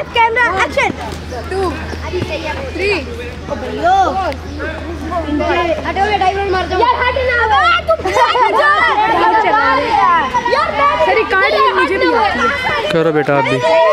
Camera action 2 3 हटो driver मार दो यार हट ना तुम यार सर रिकॉर्ड मुझे भी करो बेटा आप भी।